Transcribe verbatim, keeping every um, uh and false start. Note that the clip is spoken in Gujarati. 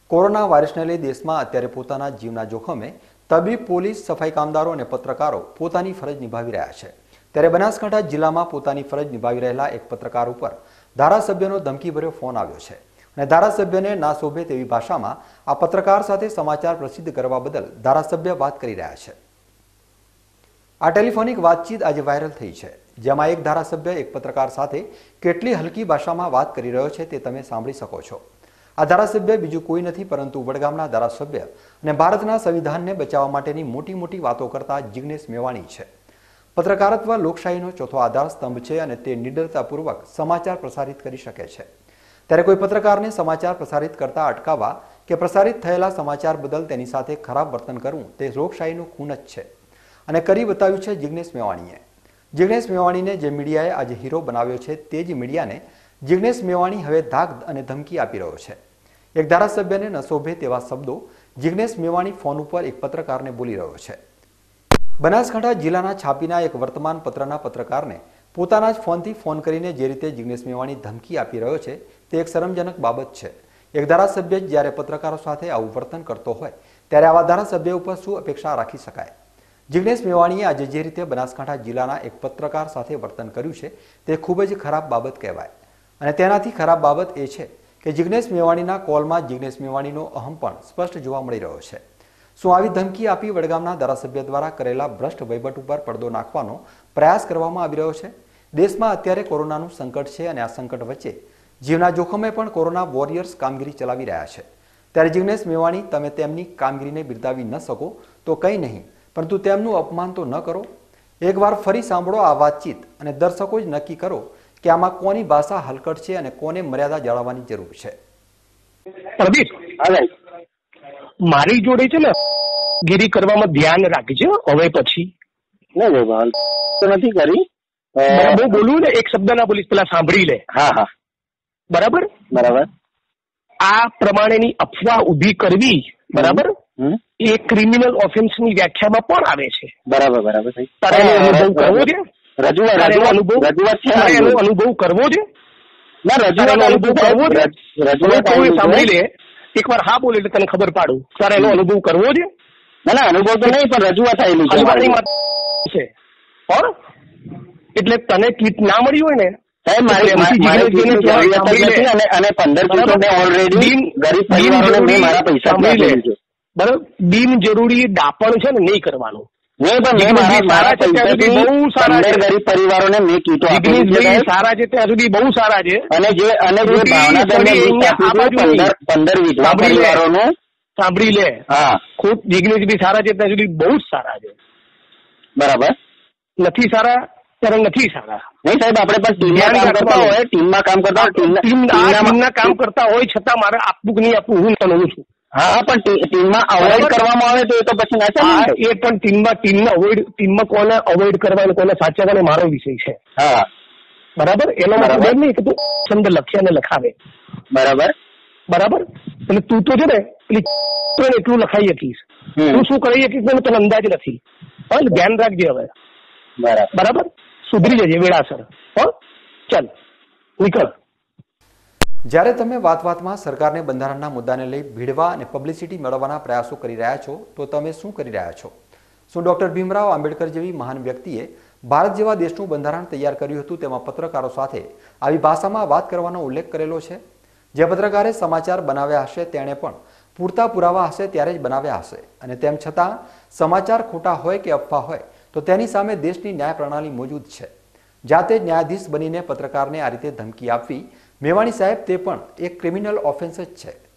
કોરોના વાયરસને લઈ દેશમાં અત્યારે પોતાના જીવના જોખમે તબીબ, પોલીસ, સફાઈ કામદારો અને પત્રકારો પોતાની ફરજ નિભાવી રહ્યા છે। ત્યારે બનાસકાંઠા જિલ્લામાં પોતાની ફરજ નિભાવી રહેલા એક પત્રકાર ઉપર ધારાસભ્યનો ધમકીભર્યો ફોન આવ્યો છે અને ધારાસભ્યને ના શોભે તેવી ભાષામાં આ પત્રકાર સાથે સમાચાર પ્રસિદ્ધ કરવા બદલ ધારાસભ્ય વાત કરી રહ્યા છે। આ ટેલિફોનિક વાતચીત આજે વાયરલ થઈ છે, જેમાં એક ધારાસભ્ય એક પત્રકાર સાથે કેટલી હલકી ભાષામાં વાત કરી રહ્યો છે તે તમે સાંભળી શકો છો। આ ધારાસભ્ય બીજું કોઈ નથી પરંતુ વડગામના ધારાસભ્ય અને ભારતના સંવિધાનને બચાવવા માટેની મોટી મોટી વાતો કરતા જિગ્નેશ મેવાણી છે। પત્રકારત્વ લોકશાહીનો ચોથો આધાર સ્તંભ છે અને તે નિડરતાપૂર્વક સમાચાર પ્રસારિત કરી શકે છે। ત્યારે કોઈ પત્રકારને સમાચાર પ્રસારિત કરતા અટકાવવા કે પ્રસારિત થયેલા સમાચાર બદલ તેની સાથે ખરાબ વર્તન કરવું તે લોકશાહીનું ખૂન જ છે અને કરી બતાવ્યું છે જિગ્નેશ મેવાણીએ। જિગ્નેશ મેવાણીને જે મીડિયાએ આજે હીરો બનાવ્યો છે તે જ મીડિયાને જિગ્નેશ મેવાણી હવે ધાક અને ધમકી આપી રહ્યો છે। એક ધારાસભ્યને ન શોભે તેવા શબ્દો જિગ્નેશ મેવાણી ફોન ઉપર એક પત્રકારને બોલી રહ્યો છે। બનાસકાંઠા જિલ્લાના છાપીના એક વર્તમાન પત્રના પત્રકારને પોતાના જ ફોનથી ફોન કરીને જે રીતે જિગ્નેશ મેવાણી ધમકી આપી રહ્યો છે તે એક શરમજનક બાબત છે। એક ધારાસભ્ય જ્યારે પત્રકારો સાથે આવું વર્તન કરતો હોય ત્યારે આવા ધારાસભ્ય ઉપર શું અપેક્ષા રાખી શકાય? જિગ્નેશ મેવાણીએ આજે જે રીતે બનાસકાંઠા જિલ્લાના એક પત્રકાર સાથે વર્તન કર્યું છે તે ખૂબ જ ખરાબ બાબત કહેવાય અને તેનાથી ખરાબ બાબત એ છે કે જિગ્નેશ મેવાણીના કોલમાં જિગ્નેશ મેવાણીનો અહમ પણ સ્પષ્ટ જોવા મળી રહ્યો છે। શું આવી ધમકી આપી વડગામના ધારાસભ્ય દ્વારા કરેલા ભ્રષ્ટ વહીવટ ઉપર પડદો નાખવાનો પ્રયાસ કરવામાં આવી રહ્યો છે? દેશમાં અત્યારે કોરોનાનું સંકટ છે અને આ સંકટ વચ્ચે જીવના જોખમે પણ કોરોના વોરિયર્સ કામગીરી ચલાવી રહ્યા છે। ત્યારે જિગ્નેશ મેવાણી, તમે તેમની કામગીરીને બિરદાવી ન શકો તો કંઈ નહીં, પરંતુ તેમનું અપમાન તો ન કરો। એકવાર ફરી સાંભળો આ વાતચીત અને દર્શકો જ નક્કી કરો કે આમાં કોની ભાષા હલકટ છે અને કોને મર્યાદા જાળવવાની જરૂર છે। પ્રદીપ, મારી જોડે છે ને ગીરી કરવામાં ધ્યાન રાખજો હવે પછી। નહીં ભાઈ, તો નથી કરી। બરાબર બોલું ને, એક શબ્દ ના બોલીશ, પેલા સાંભળી લે। હા હા, બરાબર બરાબર। આ પ્રમાણેની અફવા ઉભી કરવી, બરાબર, એ ક્રિમિનલ ઓફેન્સ ની વ્યાખ્યામાં પણ આવે છે। બરાબર બરાબર। તારે એનો અનુભવ કરવો છે? રજૂઆત અનુભવ રજૂઆત છે, એનો અનુભવ કરવો છે? ના, રજૂઆત અનુભવ કરવો છે? રજૂઆત સાંભળી લે, એકવાર હા બોલે એટલે તને ખબર પાડું। તારે એનો અનુભવ કરવો છે? ના ના, અનુભવ તો નહીં, પણ રજૂઆત થયેલી છે પણ એટલે તને કીટ ના મળી હોય ને, અને પંદર ઓલરેડી ગરીબ પરિવારોને મેં મારા પૈસા આપેલું છે। બરાબર, બિનજરૂરી દાપણ છે ને નહીં કરવાનું। નહીં, પણ મેં મારા મારા પૈસાથી બહુ સારા ગરીબ પરિવારોને મેં કીટો આપેલી છે। સારા છે, ત્યાં સુધી બહુ સારા છે। અને જે અને જે ભાવના પંદર વિધવા પરિવારોનું સાંભળી લે, હા, ખુદ જિગ્નેશ બી સારા છે, ત્યાં સુધી બહુ જ સારા છે। બરાબર, નથી સારા ત્યારે નથી સારા। નહીં સાહેબ, આપણે પણ ટીમમાં કામ કરતા હોય, ટીમમાં કામ કરતા હોય, ટીમના કામ કરતા હોય છતાં મારે આપવું કે નહીં આપવું હું કહું છું। હા, પણ ટીમમાં અવોઇડ કરવામાં આવે તો એ તો પછી ના ચાલે। એ પણ ટીમમાં ટીમને અવોઇડ ટીમમાં કોને અવોઇડ કરવા કોને સાચવવાનો મારો વિષય છે। હા, બરાબર, એનો મતલબ નહીં કે તું શબ્દ લખ્યા ને લખાવે। બરાબર બરાબર, એટલે તું તો છે ને પેલી એટલું લખાઈ શકીશ, તું શું કરી શકીશ મને તને અંદાજ નથી। પણ ધ્યાન રાખજે હવે, બરાબર બરાબર, સુધરી જજે વેળાસર। હો, ચાલ નીકળ। જ્યારે તમે વાત વાતમાં સરકારને બંધારણના મુદ્દાને લઈ ભીડવા અને પબ્લિસિટી મેળવવાના પ્રયાસો કરી રહ્યા છો તો તમે શું કરી રહ્યા છો? શું ડોક્ટર ભીમરાવ આંબેડકર જેવી મહાન વ્યક્તિએ ભારત જેવા દેશનું બંધારણ તૈયાર કર્યું હતું તેમાં પત્રકારો સાથે આવી ભાષામાં વાત કરવાનો ઉલ્લેખ કરેલો છે? જે પત્રકારે સમાચાર બનાવ્યા હશે તેણે પણ પૂરતા પુરાવા હશે ત્યારે જ બનાવ્યા હશે અને તેમ છતાં સમાચાર ખોટા હોય કે અફવા હોય તો તેની સામે દેશની ન્યાય પ્રણાલી મોજૂદ છે। જાતે ન્યાયાધીશ બનીને પત્રકારને આ રીતે ધમકી આપવી, મેવાણી સાહેબ, તે પણ એક ક્રિમિનલ ઓફેન્સ જ છે।